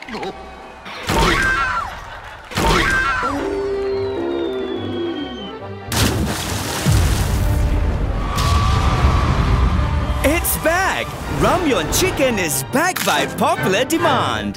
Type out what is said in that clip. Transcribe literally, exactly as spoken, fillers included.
It's back! Ramyun chicken is back by popular demand.